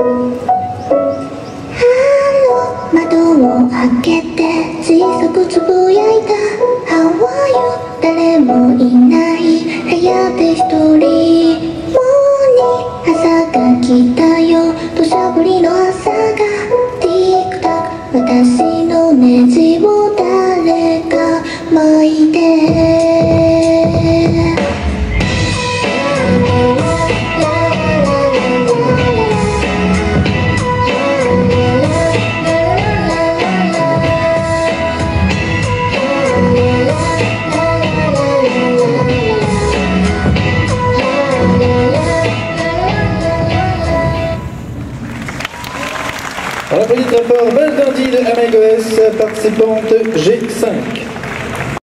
窓を開けて小さくつぶやいた How are you 誰もいない部屋で一人もうに朝が来たよ土砂降りの朝がティックタック私のネジを誰か巻いて On applaudit très fort Val Dandy de MGOS, participante G5.